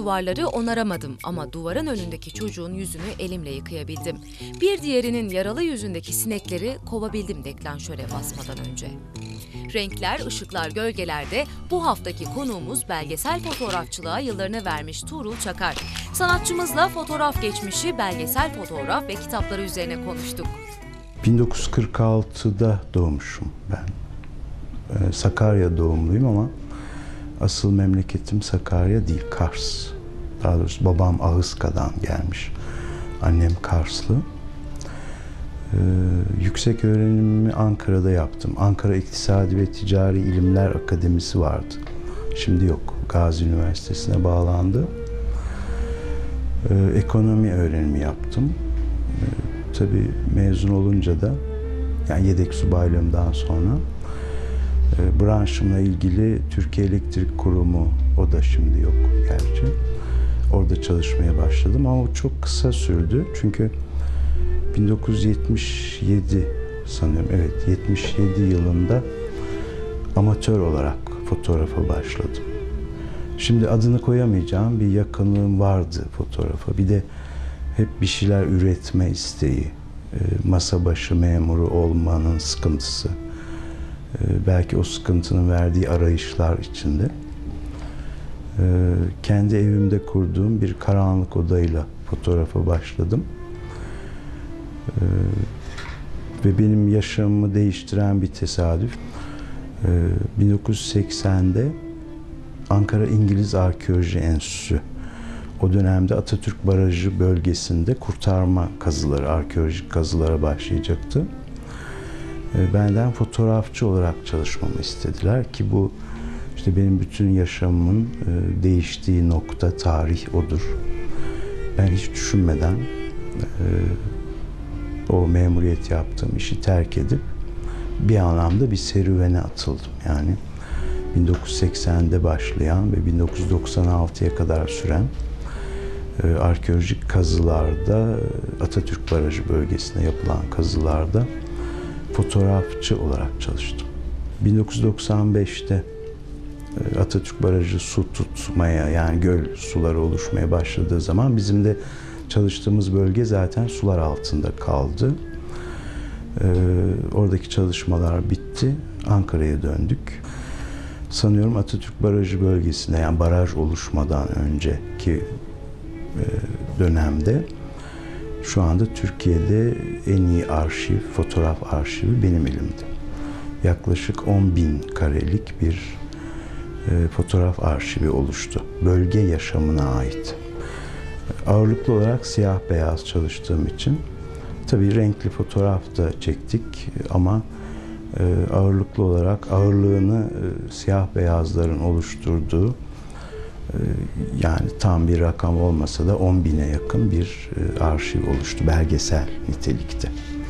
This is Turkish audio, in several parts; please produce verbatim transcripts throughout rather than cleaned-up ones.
duvarları onaramadım ama duvarın önündeki çocuğun yüzünü elimle yıkayabildim. Bir diğerinin yaralı yüzündeki sinekleri kovabildim deklanşöre basmadan önce. Renkler, ışıklar, gölgelerde bu haftaki konuğumuz belgesel fotoğrafçılığa yıllarını vermiş Tuğrul Çakar. Sanatçımızla fotoğraf geçmişi, belgesel fotoğraf ve kitapları üzerine konuştuk. bin dokuz yüz kırk altıda doğmuşum ben. Ee, Sakarya doğumluyum ama asıl memleketim Sakarya değil, Kars. Daha doğrusu babam Ahıska'dan gelmiş. Annem Karslı. Ee, yüksek öğrenimimi Ankara'da yaptım. Ankara İktisadi ve Ticari İlimler Akademisi vardı. Şimdi yok. Gazi Üniversitesi'ne bağlandı. Ee, ekonomi öğrenimi yaptım. Ee, tabii mezun olunca da, yani yedek subaylığımdan sonra e, branşımla ilgili Türkiye Elektrik Kurumu, o da şimdi yok gerçi. Orada çalışmaya başladım ama o çok kısa sürdü. Çünkü bin dokuz yüz yetmiş yedi sanıyorum, evet yetmiş yedi yılında amatör olarak fotoğrafa başladım. Şimdi adını koyamayacağım bir yakınlığım vardı fotoğrafa. Bir de hep bir şeyler üretme isteği, masa başı memuru olmanın sıkıntısı, belki o sıkıntının verdiği arayışlar içinde kendi evimde kurduğum bir karanlık odayla fotoğrafa başladım. Ve benim yaşamımı değiştiren bir tesadüf. bin dokuz yüz seksende Ankara İngiliz Arkeoloji Enstitüsü, o dönemde Atatürk Barajı bölgesinde kurtarma kazıları, arkeolojik kazılara başlayacaktı. Benden fotoğrafçı olarak çalışmamı istediler ki bu işte benim bütün yaşamımın değiştiği nokta, tarih odur. Ben hiç düşünmeden o memuriyet yaptığım işi terk edip bir anlamda bir serüvene atıldım. Yani bin dokuz yüz seksende başlayan ve bin dokuz yüz doksan altıya kadar süren e, arkeolojik kazılarda, Atatürk Barajı bölgesinde yapılan kazılarda fotoğrafçı olarak çalıştım. bin dokuz yüz doksan beşte e, Atatürk Barajı su tutmaya, yani göl suları oluşmaya başladığı zaman bizim de çalıştığımız bölge zaten sular altında kaldı. Ee, oradaki çalışmalar bitti. Ankara'ya döndük. Sanıyorum Atatürk Barajı bölgesinde, yani baraj oluşmadan önceki e, dönemde şu anda Türkiye'de en iyi arşiv, fotoğraf arşivi benim elimde. Yaklaşık on bin karelik bir e, fotoğraf arşivi oluştu. Bölge yaşamına ait. Ağırlıklı olarak siyah beyaz çalıştığım için tabii renkli fotoğraf da çektik ama e, ağırlıklı olarak ağırlığını e, siyah beyazların oluşturduğu, e, yani tam bir rakam olmasa da on bine yakın bir e, arşiv oluştu, belgesel nitelikte.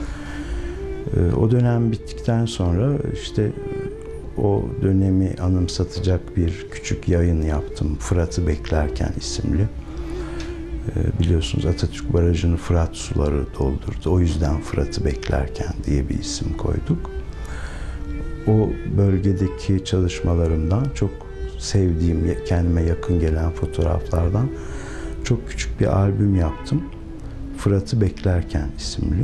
E, o dönem bittikten sonra işte o dönemi anımsatacak bir küçük yayın yaptım, Fırat'ı Beklerken isimli. Biliyorsunuz Atatürk Barajı'nı Fırat suları doldurdu. O yüzden Fırat'ı Beklerken diye bir isim koyduk. O bölgedeki çalışmalarımdan, çok sevdiğim, kendime yakın gelen fotoğraflardan çok küçük bir albüm yaptım. Fırat'ı Beklerken isimli.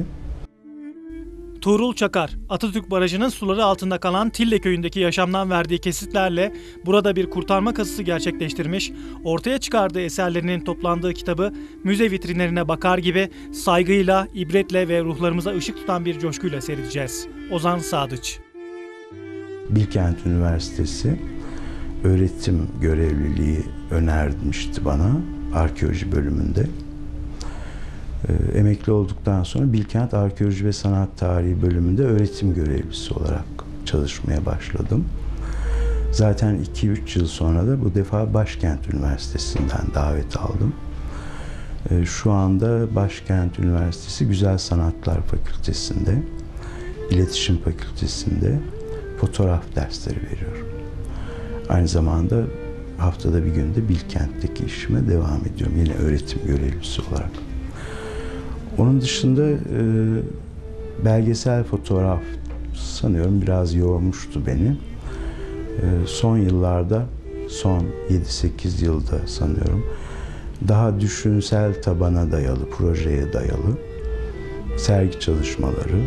Tuğrul Çakar, Atatürk Barajı'nın suları altında kalan Tille köyündeki yaşamdan verdiği kesitlerle burada bir kurtarma kazısı gerçekleştirmiş, ortaya çıkardığı eserlerinin toplandığı kitabı müze vitrinlerine bakar gibi saygıyla, ibretle ve ruhlarımıza ışık tutan bir coşkuyla seyredeceğiz. Ozan Sadıç. Bilkent Üniversitesi öğretim görevliliği önermişti bana arkeoloji bölümünde. Ee, emekli olduktan sonra Bilkent Arkeoloji ve Sanat Tarihi bölümünde öğretim görevlisi olarak çalışmaya başladım. Zaten iki üç yıl sonra da bu defa Başkent Üniversitesi'nden davet aldım. Ee, şu anda Başkent Üniversitesi Güzel Sanatlar Fakültesi'nde, İletişim Fakültesi'nde fotoğraf dersleri veriyorum. Aynı zamanda haftada bir günde Bilkent'teki işime devam ediyorum, yine öğretim görevlisi olarak. Onun dışında e, belgesel fotoğraf sanıyorum biraz yormuştu beni. E, son yıllarda, son yedi sekiz yılda sanıyorum daha düşünsel tabana dayalı, projeye dayalı sergi çalışmaları,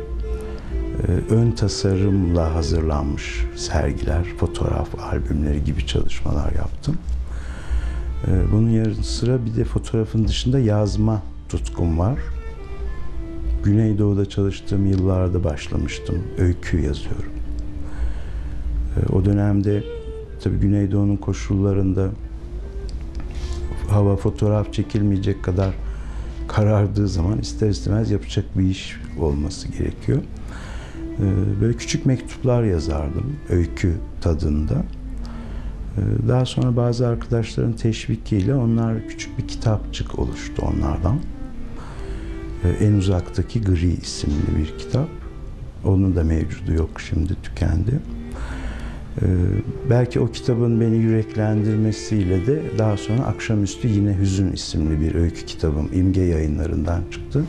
ön tasarımla hazırlanmış sergiler, fotoğraf albümleri gibi çalışmalar yaptım. Bunun yanı sıra bir de fotoğrafın dışında yazma tutkum var. Güneydoğu'da çalıştığım yıllarda başlamıştım. Öykü yazıyorum. O dönemde tabii Güneydoğu'nun koşullarında hava fotoğraf çekilmeyecek kadar karardığı zaman ister istemez yapacak bir iş olması gerekiyor. Böyle küçük mektuplar yazardım öykü tadında. Daha sonra bazı arkadaşların teşvikiyle onlar küçük bir kitapçık oluştu onlardan. En Uzaktaki Gri isimli bir kitap. Onun da mevcudu yok, şimdi tükendi. Belki o kitabın beni yüreklendirmesiyle de daha sonra Akşamüstü Yine Hüzün isimli bir öykü kitabım İmge Yayınları'ndan çıktı.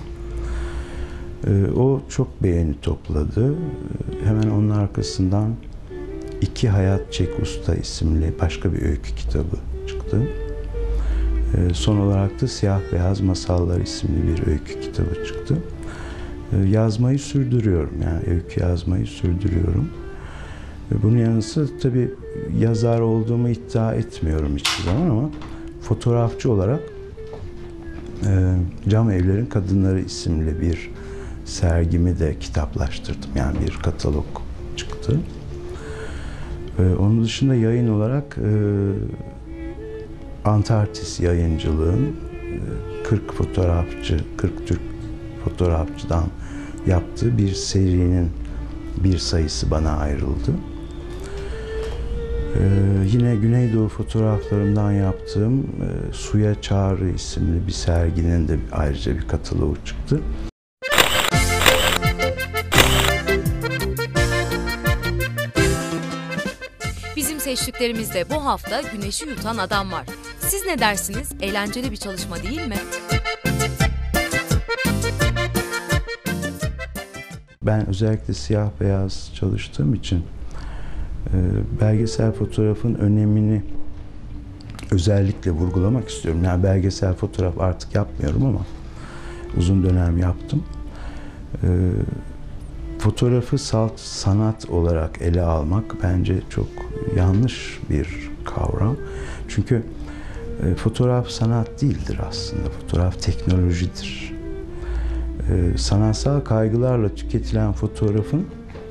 O çok beğeni topladı. Hemen onun arkasından İki Hayat Çek Usta isimli başka bir öykü kitabı çıktı. Son olarak da Siyah Beyaz Masallar isimli bir öykü kitabı çıktı. Yazmayı sürdürüyorum, yani öykü yazmayı sürdürüyorum. Bunun yanı sıra tabii yazar olduğumu iddia etmiyorum hiçbir zaman ama fotoğrafçı olarak Cam Evlerin Kadınları isimli bir sergimi de kitaplaştırdım. Yani bir katalog çıktı. Onun dışında yayın olarak Antarktis Yayıncılığın kırk fotoğrafçı, kırk Türk fotoğrafçıdan yaptığı bir serinin bir sayısı bana ayrıldı. Ee, yine Güneydoğu fotoğraflarımdan yaptığım e, Suya Çağrı isimli bir serginin de ayrıca bir kataloğu çıktı. Bizim seçtiklerimizde bu hafta Güneşi Yutan Adam var. Siz ne dersiniz? Eğlenceli bir çalışma değil mi? Ben özellikle siyah beyaz çalıştığım için e, belgesel fotoğrafın önemini özellikle vurgulamak istiyorum. Yani belgesel fotoğraf artık yapmıyorum ama uzun dönem yaptım. E, fotoğrafı salt sanat olarak ele almak bence çok yanlış bir kavram. Çünkü e, fotoğraf sanat değildir aslında. Fotoğraf teknolojidir. E, sanatsal kaygılarla tüketilen fotoğrafın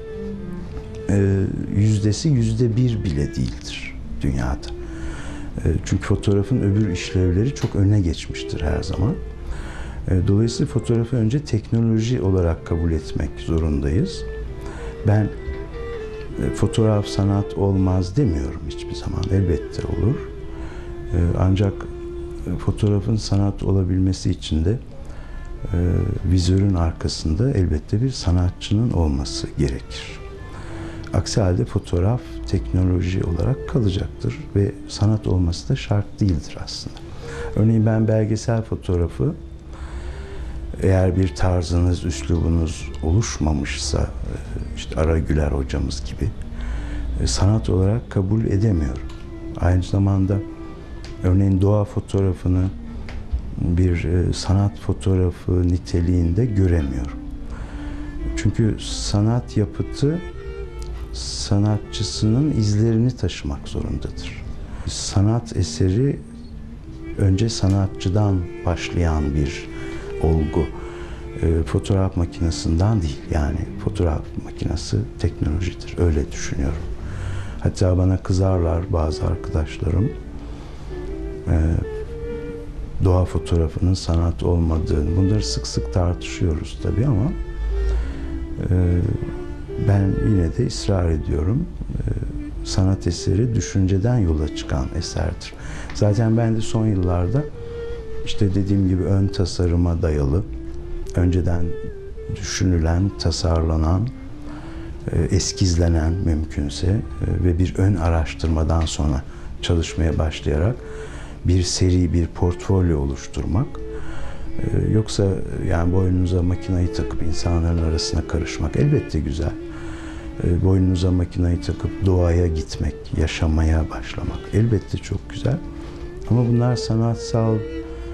e, yüzdesi yüzde bir bile değildir dünyada. E, çünkü fotoğrafın öbür işlevleri çok öne geçmiştir her zaman. E, dolayısıyla fotoğrafı önce teknoloji olarak kabul etmek zorundayız. Ben e, fotoğraf sanat olmaz demiyorum hiçbir zaman. Elbette olur. E, ancak e, fotoğrafın sanat olabilmesi için de e, vizörün arkasında elbette bir sanatçının olması gerekir. Aksi halde fotoğraf teknoloji olarak kalacaktır ve sanat olması da şart değildir aslında. Örneğin ben belgesel fotoğrafı, eğer bir tarzınız, üslubunuz oluşmamışsa, işte Ara Güler hocamız gibi sanat olarak kabul edemiyorum. Aynı zamanda örneğin doğa fotoğrafını bir sanat fotoğrafı niteliğinde göremiyorum. Çünkü sanat yapıtı sanatçısının izlerini taşımak zorundadır. Sanat eseri önce sanatçıdan başlayan bir olgu. E, fotoğraf makinesinden değil. Yani fotoğraf makinesi teknolojidir. Öyle düşünüyorum. Hatta bana kızarlar bazı arkadaşlarım. E, doğa fotoğrafının sanat olmadığını. Bunları sık sık tartışıyoruz tabii ama e, ben yine de ısrar ediyorum. E, sanat eseri düşünceden yola çıkan eserdir. Zaten ben de son yıllarda İşte dediğim gibi ön tasarıma dayalı, önceden düşünülen, tasarlanan, eskizlenen mümkünse ve bir ön araştırmadan sonra çalışmaya başlayarak bir seri, bir portfolyo oluşturmak. Yoksa yani boynunuza makinayı takıp insanların arasına karışmak elbette güzel. Boynunuza makinayı takıp doğaya gitmek, yaşamaya başlamak elbette çok güzel. Ama bunlar sanatsal e,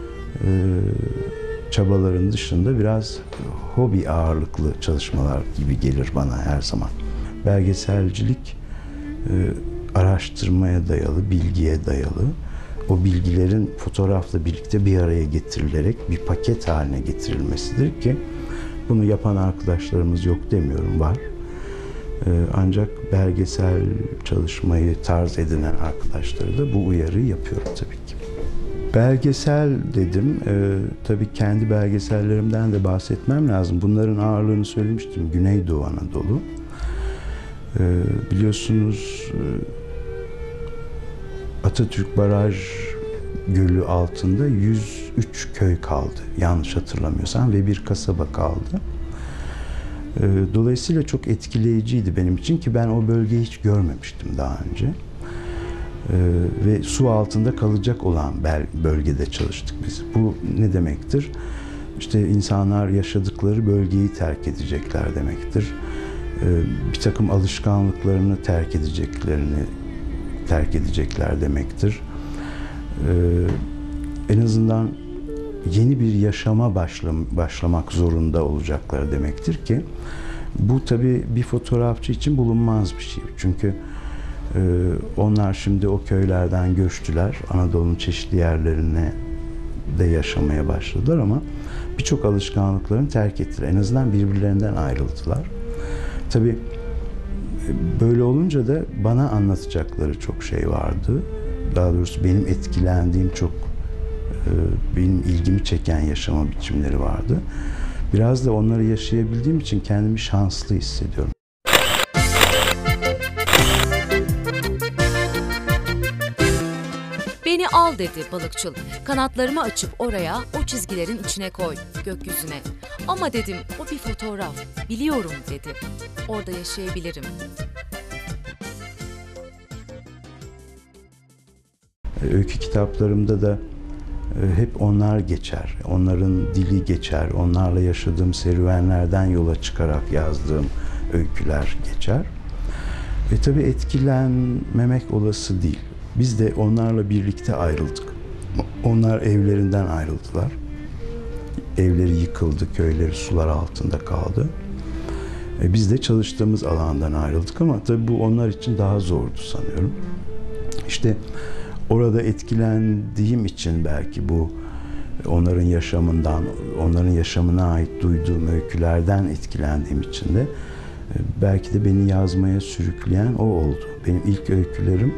çabaların dışında biraz hobi ağırlıklı çalışmalar gibi gelir bana her zaman. Belgeselcilik e, araştırmaya dayalı, bilgiye dayalı. O bilgilerin fotoğrafla birlikte bir araya getirilerek bir paket haline getirilmesidir ki bunu yapan arkadaşlarımız yok demiyorum, var. E, ancak belgesel çalışmayı tarz edinen arkadaşları da bu uyarıyı yapıyorum tabii ki. Belgesel dedim. Ee, tabii kendi belgesellerimden de bahsetmem lazım. Bunların ağırlığını söylemiştim. Güneydoğu Anadolu. Ee, biliyorsunuz Atatürk Baraj Gölü altında yüz üç köy kaldı. Yanlış hatırlamıyorsam ve bir kasaba kaldı. Ee, dolayısıyla çok etkileyiciydi benim için ki ben o bölgeyi hiç görmemiştim daha önce. Ee, ve su altında kalacak olan bölgede çalıştık biz. Bu ne demektir? İşte insanlar yaşadıkları bölgeyi terk edecekler demektir. Ee, bir takım alışkanlıklarını terk edeceklerini terk edecekler demektir. Ee, en azından yeni bir yaşama başlam başlamak zorunda olacaklar demektir ki bu tabii bir fotoğrafçı için bulunmaz bir şey. Çünkü onlar şimdi o köylerden göçtüler. Anadolu'nun çeşitli yerlerine de yaşamaya başladılar ama birçok alışkanlıklarını terk ettiler. En azından birbirlerinden ayrıldılar. Tabii böyle olunca da bana anlatacakları çok şey vardı. Daha doğrusu benim etkilendiğim çok, benim ilgimi çeken yaşama biçimleri vardı. Biraz da onları yaşayabildiğim için kendimi şanslı hissediyorum. Beni al dedi balıkçıl. Kanatlarımı açıp oraya, o çizgilerin içine koy, gökyüzüne. Ama dedim, o bir fotoğraf. Biliyorum dedi. Orada yaşayabilirim. Öykü kitaplarımda da hep onlar geçer. Onların dili geçer. Onlarla yaşadığım serüvenlerden yola çıkarak yazdığım öyküler geçer. Ve tabii etkilenmemek olası değil. Biz de onlarla birlikte ayrıldık. Onlar evlerinden ayrıldılar. Evleri yıkıldı, köyleri sular altında kaldı. E biz de çalıştığımız alandan ayrıldık ama tabii bu onlar için daha zordu sanıyorum. İşte orada etkilendiğim için belki bu onların yaşamından, onların yaşamına ait duyduğum öykülerden etkilendiğim için de belki de beni yazmaya sürükleyen o oldu. Benim ilk öykülerim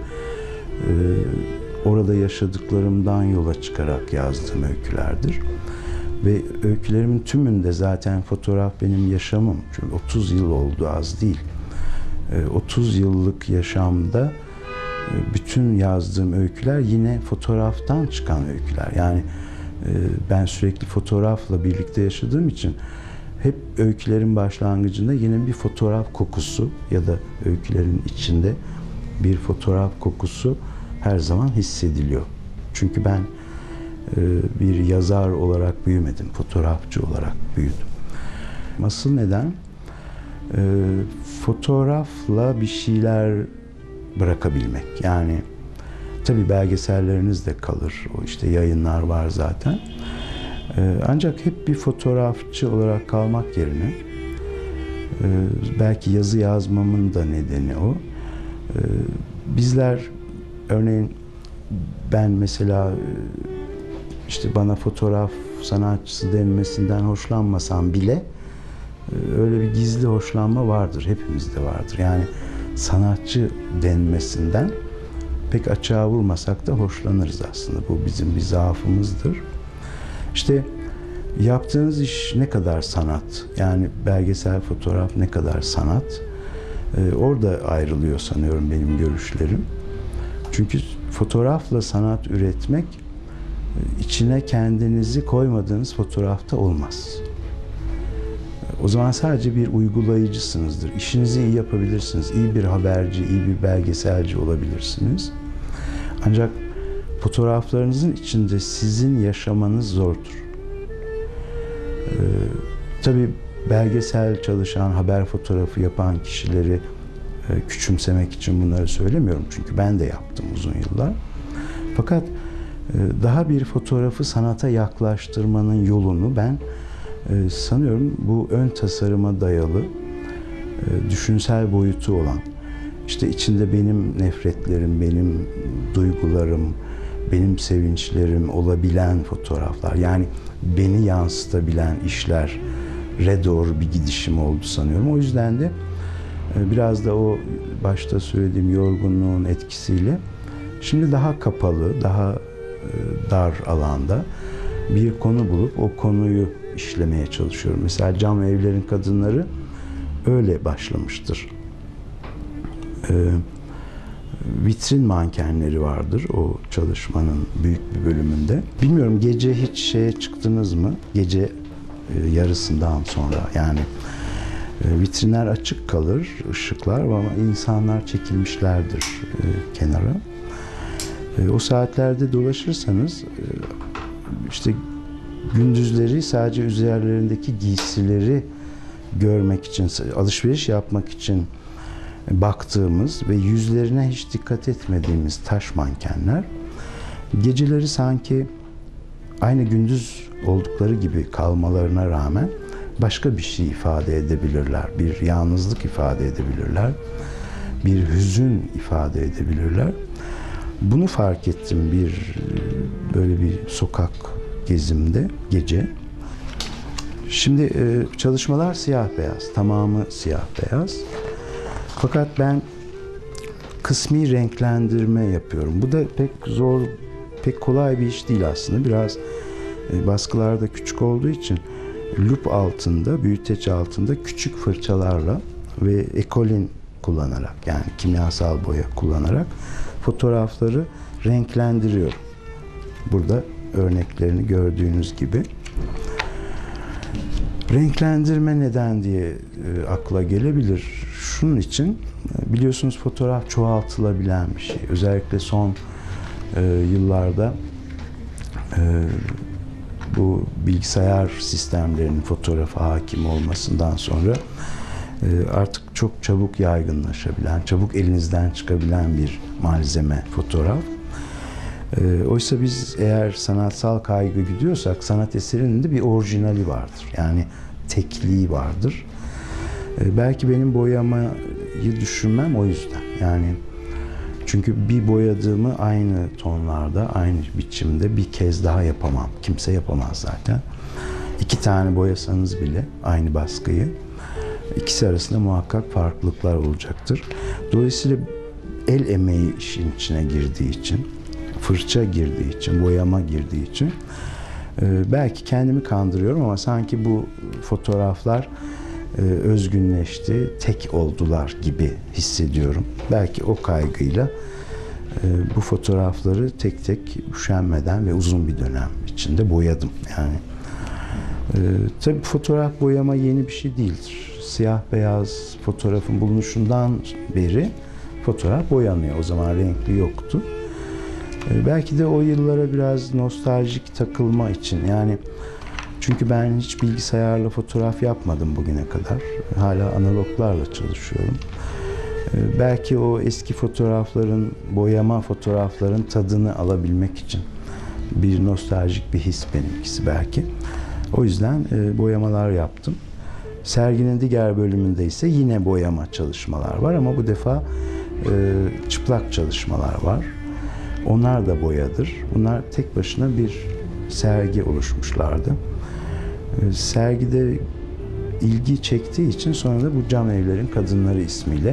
orada yaşadıklarımdan yola çıkarak yazdığım öykülerdir. Ve öykülerimin tümünde zaten fotoğraf benim yaşamım. Çünkü otuz yıl oldu, az değil. otuz yıllık yaşamda bütün yazdığım öyküler yine fotoğraftan çıkan öyküler. Yani ben sürekli fotoğrafla birlikte yaşadığım için hep öykülerin başlangıcında yine bir fotoğraf kokusu ya da öykülerin içinde bir fotoğraf kokusu her zaman hissediliyor. Çünkü ben bir yazar olarak büyümedim, fotoğrafçı olarak büyüdüm. Asıl neden? Fotoğrafla bir şeyler bırakabilmek. Yani tabii belgeselleriniz de kalır. O işte yayınlar var zaten. Ancak hep bir fotoğrafçı olarak kalmak yerine belki yazı yazmamın da nedeni o. Bizler örneğin ben mesela işte bana fotoğraf sanatçısı denmesinden hoşlanmasam bile öyle bir gizli hoşlanma vardır. Hepimizde vardır. Yani sanatçı denmesinden pek açığa vurmasak da hoşlanırız aslında. Bu bizim bir zaafımızdır. İşte yaptığınız iş ne kadar sanat, yani belgesel fotoğraf ne kadar sanat, ee, orada ayrılıyor sanıyorum benim görüşlerim. Çünkü fotoğrafla sanat üretmek içine kendinizi koymadığınız fotoğrafta olmaz. O zaman sadece bir uygulayıcısınızdır. İşinizi iyi yapabilirsiniz. İyi bir haberci, iyi bir belgeselci olabilirsiniz. Ancak fotoğraflarınızın içinde sizin yaşamanız zordur. Ee, tabii belgesel çalışan, haber fotoğrafı yapan kişileri e, küçümsemek için bunları söylemiyorum. Çünkü ben de yaptım uzun yıllar. Fakat Daha bir fotoğrafı sanata yaklaştırmanın yolunu ben sanıyorum bu ön tasarıma dayalı, düşünsel boyutu olan, işte içinde benim nefretlerim, benim duygularım, benim sevinçlerim olabilen fotoğraflar, yani beni yansıtabilen işlere doğru bir gidişim oldu sanıyorum. O yüzden de biraz da o başta söylediğim yorgunluğun etkisiyle şimdi daha kapalı, daha dar alanda bir konu bulup o konuyu işlemeye çalışıyorum. Mesela Cam Evlerin Kadınları öyle başlamıştır. Ee, vitrin mankenleri vardır o çalışmanın büyük bir bölümünde. Bilmiyorum, gece hiç şeye çıktınız mı? Gece e, yarısından sonra, yani e, vitrinler açık kalır, ışıklar, ama insanlar çekilmişlerdir e, kenara. E, o saatlerde dolaşırsanız e, işte gündüzleri sadece üzerlerindeki giysileri görmek için, alışveriş yapmak için baktığımız ve yüzlerine hiç dikkat etmediğimiz taş mankenler geceleri sanki aynı gündüz oldukları gibi kalmalarına rağmen başka bir şey ifade edebilirler. Bir yalnızlık ifade edebilirler. Bir hüzün ifade edebilirler. Bunu fark ettim bir böyle bir sokak gezimde gece. Şimdi çalışmalar siyah beyaz, tamamı siyah beyaz. Fakat ben kısmi renklendirme yapıyorum. Bu da pek zor, pek kolay bir iş değil aslında. Biraz baskılarda küçük olduğu için lup altında, büyüteç altında küçük fırçalarla ve ekolin kullanarak, yani kimyasal boya kullanarak fotoğrafları renklendiriyorum. Burada örneklerini gördüğünüz gibi. Renklendirme neden diye e, akla gelebilir. Şunun için, biliyorsunuz fotoğraf çoğaltılabilen bir şey. Özellikle son e, yıllarda e, bu bilgisayar sistemlerinin fotoğrafa hakim olmasından sonra e, artık çok çabuk yaygınlaşabilen, çabuk elinizden çıkabilen bir malzeme fotoğraf. E, oysa biz eğer sanatsal kaygı gidiyorsak sanat eserinin de bir orijinali vardır. Yani tekliği vardır. E, belki benim boyamayı düşünmem o yüzden. Yani çünkü bir boyadığımı aynı tonlarda, aynı biçimde bir kez daha yapamam. Kimse yapamaz zaten. İki tane boyasanız bile aynı baskıyı, ikisi arasında muhakkak farklılıklar olacaktır. Dolayısıyla el emeği işin içine girdiği için, fırça girdiği için, boyama girdiği için e, belki kendimi kandırıyorum ama sanki bu fotoğraflar e, özgünleşti, tek oldular gibi hissediyorum. Belki o kaygıyla e, bu fotoğrafları tek tek üşenmeden ve uzun bir dönem içinde boyadım. Yani e, tabii fotoğraf boyama yeni bir şey değildir. Siyah beyaz fotoğrafın bulunuşundan beri fotoğraf boyanıyor. O zaman renkli yoktu. Belki de o yıllara biraz nostaljik takılma için, yani çünkü ben hiç bilgisayarla fotoğraf yapmadım bugüne kadar. Hala analoglarla çalışıyorum. Belki o eski fotoğrafların, boyama fotoğrafların tadını alabilmek için bir nostaljik bir his benimkisi belki. O yüzden boyamalar yaptım. Serginin diğer bölümünde ise yine boyama çalışmalar var ama bu defa çıplak çalışmalar var. Onlar da boyadır. Bunlar tek başına bir sergi oluşmuşlardı. Sergide ilgi çektiği için sonra da bu Cam Evlerin Kadınları ismiyle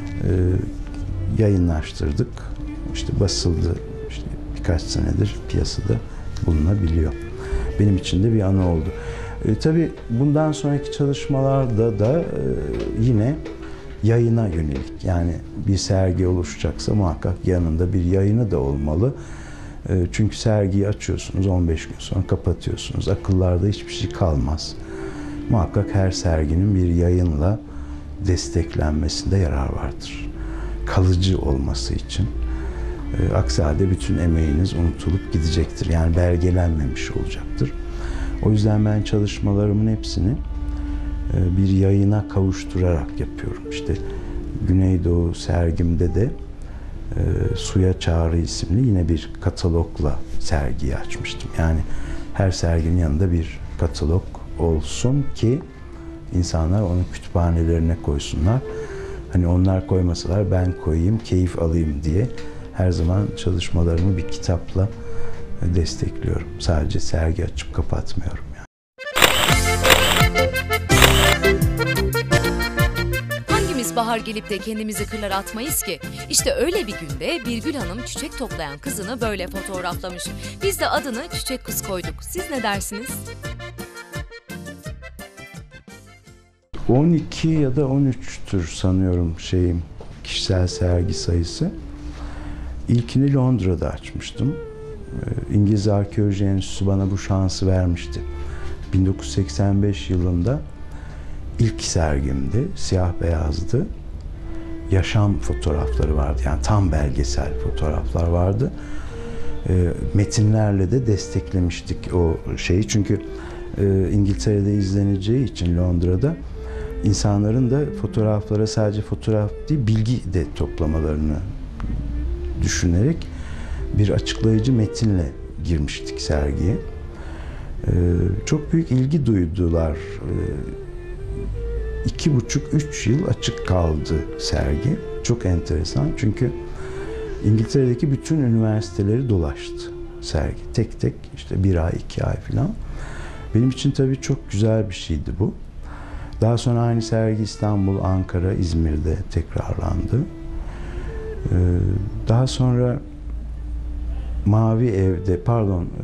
yayınlaştırdık. İşte basıldı. İşte birkaç senedir piyasada bulunabiliyor. Benim için de bir anı oldu. E, tabii bundan sonraki çalışmalarda da e, yine yayına yönelik, yani bir sergi oluşacaksa muhakkak yanında bir yayını da olmalı. E, çünkü sergiyi açıyorsunuz, on beş gün sonra kapatıyorsunuz. Akıllarda hiçbir şey kalmaz. Muhakkak her serginin bir yayınla desteklenmesinde yarar vardır. Kalıcı olması için. E, aksi halde bütün emeğiniz unutulup gidecektir. Yani belgelenmemiş olacaktır. O yüzden ben çalışmalarımın hepsini bir yayına kavuşturarak yapıyorum. İşte Güneydoğu sergimde de e, Suya Çağrı isimli yine bir katalogla sergiyi açmıştım. Yani her serginin yanında bir katalog olsun ki insanlar onu kütüphanelerine koysunlar. Hani onlar koymasalar ben koyayım, keyif alayım diye her zaman çalışmalarımı bir kitapla destekliyorum. Sadece sergi açıp kapatmıyorum yani. Hangimiz bahar gelip de kendimizi kırlara atmayız ki? İşte öyle bir günde Birgül Hanım çiçek toplayan kızını böyle fotoğraflamış. Biz de adını Çiçek Kız koyduk. Siz ne dersiniz? on iki ya da on üçtür sanıyorum şeyim, kişisel sergi sayısı. İlkini Londra'da açmıştım. İngiliz Arkeoloji Enstitüsü bana bu şansı vermişti. bin dokuz yüz seksen beş yılında ilk sergimdi, siyah beyazdı. Yaşam fotoğrafları vardı, yani tam belgesel fotoğraflar vardı. Metinlerle de desteklemiştik o şeyi. Çünkü İngiltere'de izleneceği için Londra'da insanların da fotoğraflara sadece fotoğraf değil, bilgi de toplamalarını düşünerek bir açıklayıcı metinle girmiştik sergiye. Ee, çok büyük ilgi duydular. Ee, iki buçuk, üç yıl açık kaldı sergi. Çok enteresan çünkü İngiltere'deki bütün üniversiteleri dolaştı sergi. Tek tek işte bir ay, iki ay falan. Benim için tabii çok güzel bir şeydi bu. Daha sonra aynı sergi İstanbul, Ankara, İzmir'de tekrarlandı. Ee, daha sonra Mavi Ev'de, pardon, e,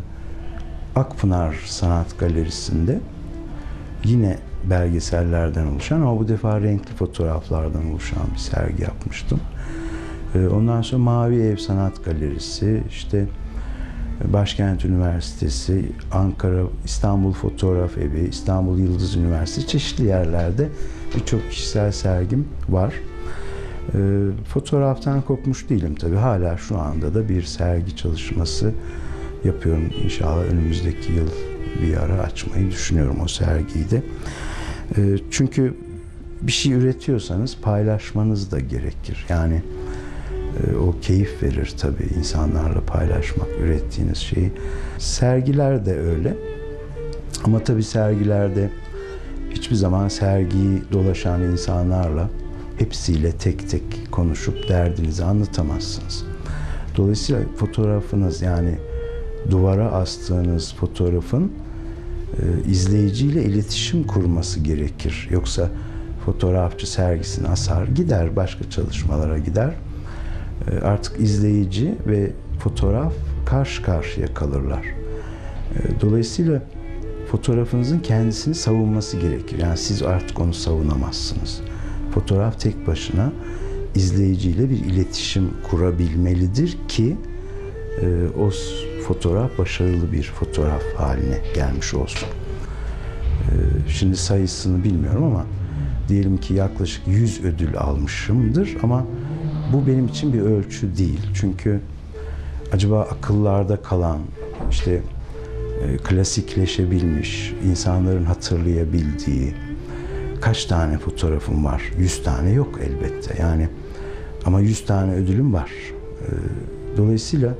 Akpınar Sanat Galerisi'nde yine belgesellerden oluşan ama bu defa renkli fotoğraflardan oluşan bir sergi yapmıştım. E, ondan sonra Mavi Ev Sanat Galerisi, işte Başkent Üniversitesi, Ankara, İstanbul Fotoğraf Evi, İstanbul Yıldız Üniversitesi, çeşitli yerlerde birçok kişisel sergim var. E, fotoğraftan kopmuş değilim tabii. Hala şu anda da bir sergi çalışması yapıyorum. İnşallah önümüzdeki yıl bir ara açmayı düşünüyorum o sergiyi de. E, çünkü bir şey üretiyorsanız paylaşmanız da gerekir. Yani e, o keyif verir tabii insanlarla paylaşmak ürettiğiniz şeyi. Sergiler de öyle. Ama tabii sergilerde hiçbir zaman sergiyi dolaşan insanlarla hepsiyle tek tek konuşup derdinizi anlatamazsınız. Dolayısıyla fotoğrafınız, yani duvara astığınız fotoğrafın e, izleyiciyle iletişim kurması gerekir. Yoksa fotoğrafçı sergisini asar, gider başka çalışmalara gider. E, artık izleyici ve fotoğraf karşı karşıya kalırlar. E, dolayısıyla fotoğrafınızın kendisini savunması gerekir. Yani siz artık onu savunamazsınız. Fotoğraf tek başına izleyiciyle bir iletişim kurabilmelidir ki e, o fotoğraf başarılı bir fotoğraf haline gelmiş olsun. E, şimdi sayısını bilmiyorum ama diyelim ki yaklaşık yüz ödül almışımdır ama bu benim için bir ölçü değil. Çünkü acaba akıllarda kalan, işte e, klasikleşebilmiş, insanların hatırlayabildiği kaç tane fotoğrafım var? Yüz tane yok elbette. Yani ama yüz tane ödülüm var. Dolayısıyla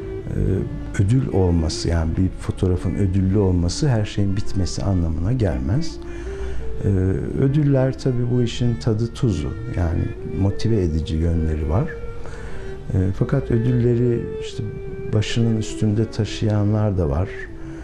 ödül olması, yani bir fotoğrafın ödüllü olması her şeyin bitmesi anlamına gelmez. Ödüller tabii bu işin tadı tuzu. Yani motive edici yönleri var. Fakat ödülleri işte başının üstünde taşıyanlar da var.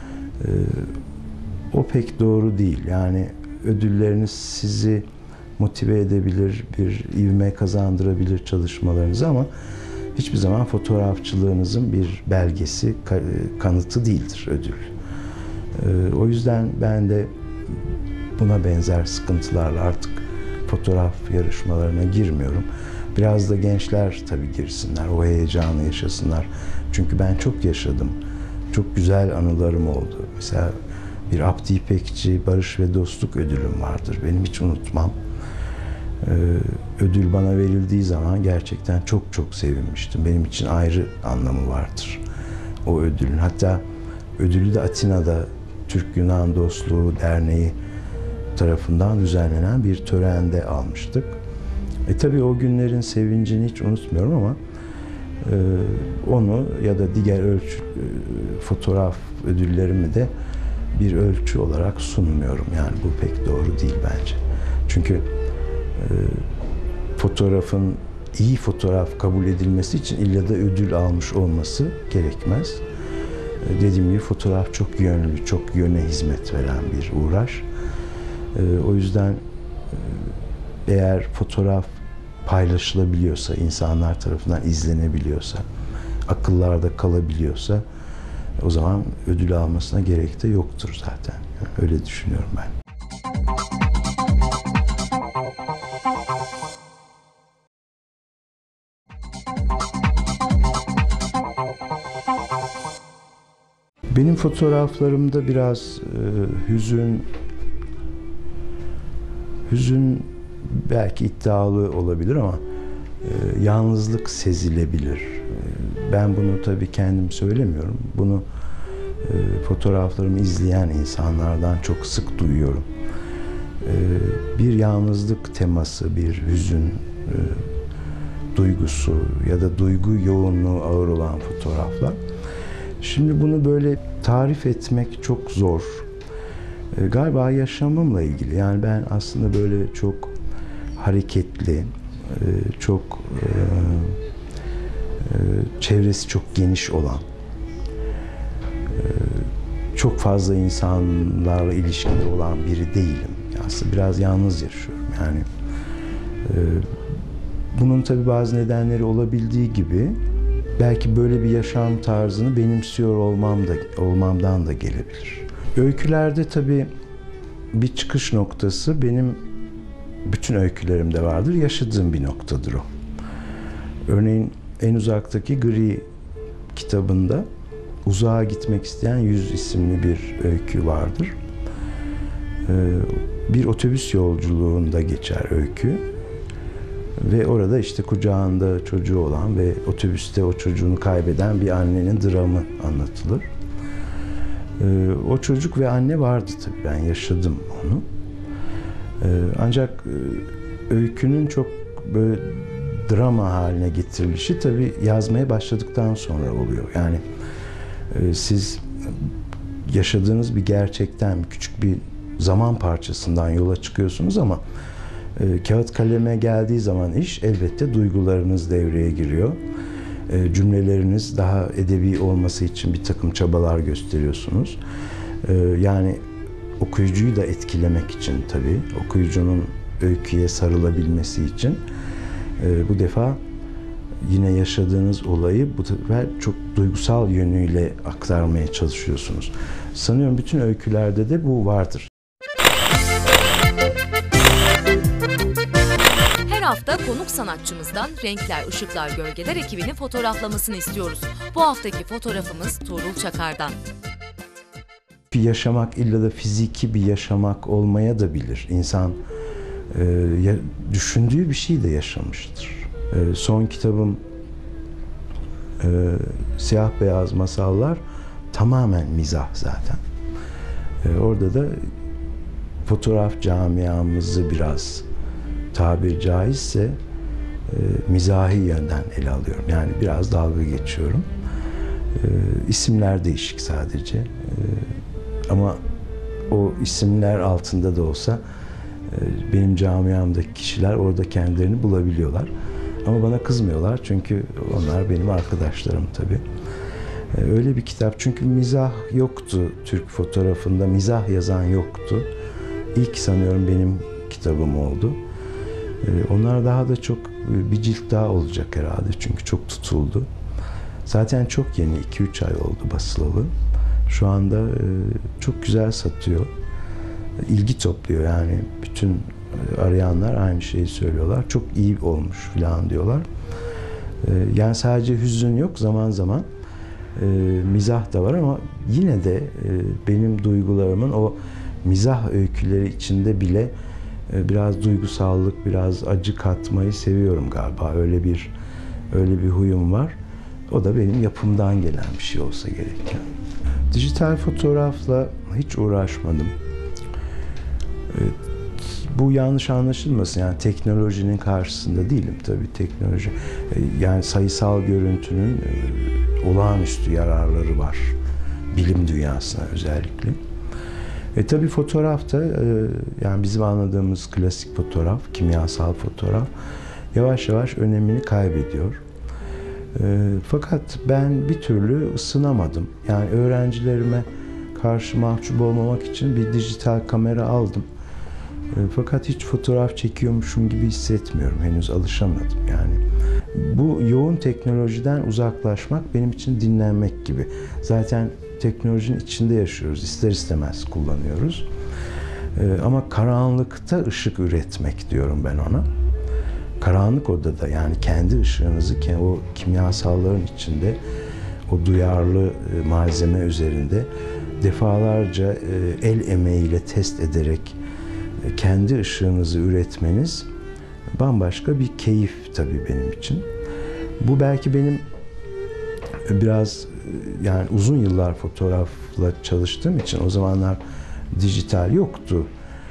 O pek doğru değil. Yani ödülleriniz sizi motive edebilir, bir ivme kazandırabilir çalışmalarınızı ama hiçbir zaman fotoğrafçılığınızın bir belgesi, kanıtı değildir ödül. O yüzden ben de buna benzer sıkıntılarla artık fotoğraf yarışmalarına girmiyorum. Biraz da gençler tabii girsinler, o heyecanı yaşasınlar. Çünkü ben çok yaşadım. Çok güzel anılarım oldu. Mesela bir Abdi İpekçi Barış ve Dostluk ödülüm vardır. Benim hiç unutmam. Ee, ödül bana verildiği zaman gerçekten çok çok sevinmiştim. Benim için ayrı anlamı vardır o ödülün. Hatta ödülü de Atina'da Türk-Yunan Dostluğu Derneği tarafından düzenlenen bir törende almıştık. E tabii o günlerin sevincini hiç unutmuyorum ama e, onu ya da diğer ölçü, e, fotoğraf ödüllerimi de bir ölçü olarak sunmuyorum. Yani bu pek doğru değil bence. Çünkü e, fotoğrafın iyi fotoğraf kabul edilmesi için illa da ödül almış olması gerekmez. E, dediğim gibi fotoğraf çok yönlü, çok yöne hizmet veren bir uğraş. E, o yüzden e, eğer fotoğraf paylaşılabiliyorsa, insanlar tarafından izlenebiliyorsa, akıllarda kalabiliyorsa o zaman ödül almasına gerek de yoktur zaten. Yani öyle düşünüyorum ben. Benim fotoğraflarımda biraz e, hüzün, hüzün belki iddialı olabilir ama e, yalnızlık sezilebilir. E, ben bunu tabii kendim söylemiyorum. Bunu e, fotoğraflarımı izleyen insanlardan çok sık duyuyorum. E, bir yalnızlık teması, bir hüzün e, duygusu ya da duygu yoğunluğu ağır olan fotoğraflar. Şimdi bunu böyle tarif etmek çok zor. E, galiba yaşamımla ilgili. Yani ben aslında böyle çok hareketli, e, çok e, e, çevresi çok geniş olan, e, çok fazla insanlarla ilişkide olan biri değilim. Aslında biraz yalnız yaşıyorum. Yani e, bunun tabii bazı nedenleri olabildiği gibi belki böyle bir yaşam tarzını benimsiyor olmam da, olmamdan da gelebilir. Öykülerde tabii bir çıkış noktası benim bütün öykülerimde vardır. Yaşadığım bir noktadır o. Örneğin En Uzaktaki Gri kitabında Uzağa Gitmek İsteyen Yüz isimli bir öykü vardır. Bir otobüs yolculuğunda geçer öykü. Ve orada işte kucağında çocuğu olan ve otobüste o çocuğunu kaybeden bir annenin dramı anlatılır. Ee, o çocuk ve anne vardı tabii. Ben yaşadım onu. Ee, ancak e, öykünün çok böyle drama haline getirilişi tabii yazmaya başladıktan sonra oluyor. Yani e, siz yaşadığınız bir gerçekten küçük bir zaman parçasından yola çıkıyorsunuz ama E, kağıt kaleme geldiği zaman iş elbette duygularınız devreye giriyor. E, cümleleriniz daha edebi olması için bir takım çabalar gösteriyorsunuz. E, yani okuyucuyu da etkilemek için tabii, okuyucunun öyküye sarılabilmesi için e, bu defa yine yaşadığınız olayı bu sefer çok duygusal yönüyle aktarmaya çalışıyorsunuz. Sanıyorum bütün öykülerde de bu vardır. Her hafta konuk sanatçımızdan Renkler, Işıklar, Gölgeler ekibinin fotoğraflamasını istiyoruz. Bu haftaki fotoğrafımız Tuğrul Çakar'dan. Bir yaşamak illa da fiziki bir yaşamak olmaya da bilir. İnsan e, ya, düşündüğü bir şey de yaşamıştır. E, son kitabım e, Siyah Beyaz Masallar tamamen mizah zaten. E, orada da fotoğraf camiamızı biraz tabir caizse e, mizahi yönden ele alıyorum. Yani biraz dalga geçiyorum. E, isimler değişik sadece. E, ama o isimler altında da olsa e, benim camiamdaki kişiler orada kendilerini bulabiliyorlar. Ama bana kızmıyorlar çünkü onlar benim arkadaşlarım tabii. E, öyle bir kitap. Çünkü mizah yoktu Türk fotoğrafında. Mizah yazan yoktu. İlk sanıyorum benim kitabım oldu. Onlar daha da çok bir cilt daha olacak herhalde çünkü çok tutuldu. Zaten çok yeni, iki üç ay oldu basılalı. Şu anda çok güzel satıyor. İlgi topluyor yani bütün arayanlar aynı şeyi söylüyorlar. Çok iyi olmuş falan diyorlar. Yani sadece hüzün yok, zaman zaman mizah da var ama yine de benim duygularımın o mizah öyküleri içinde bile biraz duygusallık, biraz acı katmayı seviyorum galiba. Öyle bir öyle bir huyum var. O da benim yapımdan gelen bir şey olsa gerek. Yani. Dijital fotoğrafla hiç uğraşmadım. Bu yanlış anlaşılmasın, yani teknolojinin karşısında değilim tabii. Teknoloji, yani sayısal görüntünün olağanüstü yararları var bilim dünyasına özellikle. E tabii fotoğrafta, yani bizim anladığımız klasik fotoğraf, kimyasal fotoğraf yavaş yavaş önemini kaybediyor. Fakat ben bir türlü ısınamadım. Yani öğrencilerime karşı mahcup olmamak için bir dijital kamera aldım. Fakat hiç fotoğraf çekiyormuşum gibi hissetmiyorum. Henüz alışamadım yani. Bu yoğun teknolojiden uzaklaşmak benim için dinlenmek gibi. Zaten teknolojinin içinde yaşıyoruz. İster istemez kullanıyoruz. Ama karanlıkta ışık üretmek diyorum ben ona. Karanlık odada, yani kendi ışığınızı o kimyasalların içinde, o duyarlı malzeme üzerinde defalarca el emeğiyle test ederek kendi ışığınızı üretmeniz bambaşka bir keyif tabii benim için. Bu belki benim biraz, yani uzun yıllar fotoğrafla çalıştığım için, o zamanlar dijital yoktu.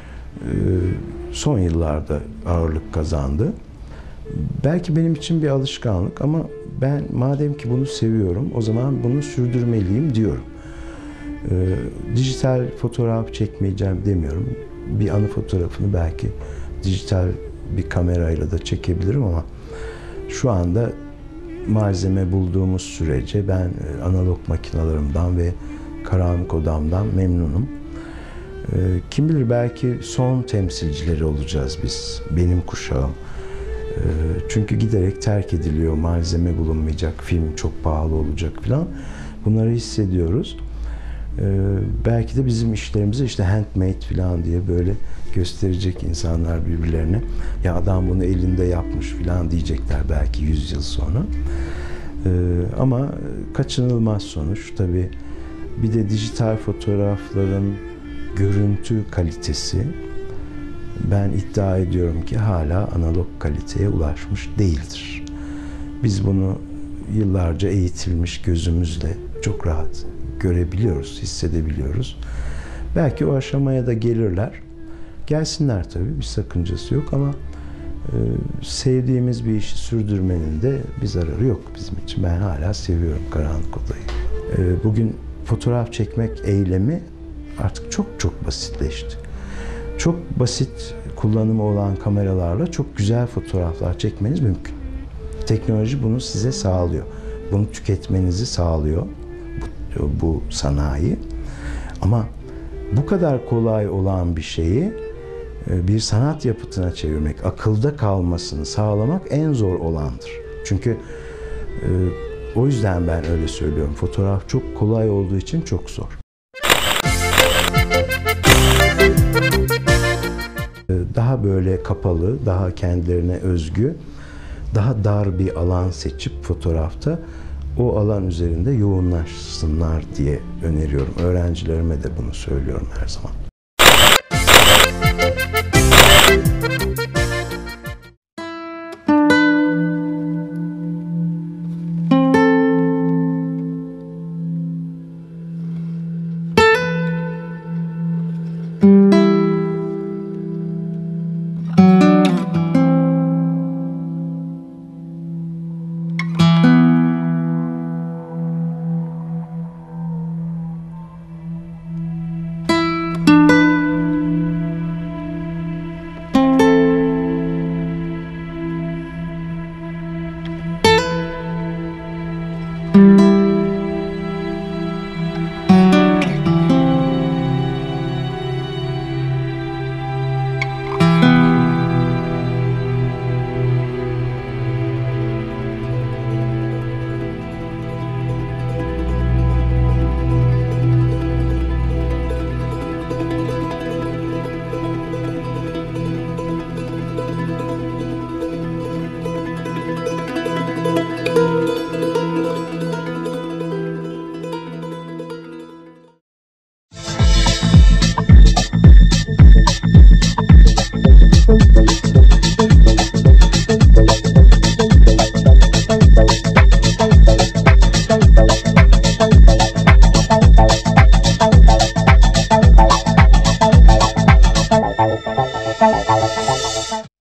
Son yıllarda ağırlık kazandı. Belki benim için bir alışkanlık ama ben madem ki bunu seviyorum, o zaman bunu sürdürmeliyim diyorum. Dijital fotoğraf çekmeyeceğim demiyorum. Bir anı fotoğrafını belki dijital bir kamerayla da çekebilirim ama şu anda malzeme bulduğumuz sürece ben analog makinalarımdan ve karanlık odamdan memnunum. Kim bilir, belki son temsilcileri olacağız biz, benim kuşağım. Çünkü giderek terk ediliyor, malzeme bulunmayacak, film çok pahalı olacak falan. Bunları hissediyoruz. Ee, belki de bizim işlerimizi işte handmade falan diye böyle gösterecek insanlar birbirlerine. Ya adam bunu elinde yapmış falan diyecekler belki yüz yıl sonra. Ee, ama kaçınılmaz sonuç tabii. Bir de dijital fotoğrafların görüntü kalitesi, ben iddia ediyorum ki hala analog kaliteye ulaşmış değildir. Biz bunu yıllarca eğitilmiş gözümüzle çok rahat görebiliyoruz, hissedebiliyoruz. Belki o aşamaya da gelirler. Gelsinler tabii, bir sakıncası yok ama e, sevdiğimiz bir işi sürdürmenin de bir zararı yok bizim için. Ben hala seviyorum karanlık odayı. E, bugün fotoğraf çekmek eylemi artık çok çok basitleşti. Çok basit kullanımı olan kameralarla çok güzel fotoğraflar çekmeniz mümkün. Teknoloji bunu size sağlıyor. Bunu tüketmenizi sağlıyor. Bu, bu sanayi. Ama bu kadar kolay olan bir şeyi bir sanat yapıtına çevirmek, akılda kalmasını sağlamak en zor olandır. Çünkü o yüzden ben öyle söylüyorum. Fotoğraf çok kolay olduğu için çok zor. Daha böyle kapalı, daha kendilerine özgü, daha dar bir alan seçip fotoğrafta o alan üzerinde yoğunlaşsınlar diye öneriyorum. Öğrencilerime de bunu söylüyorum her zaman. Thank you.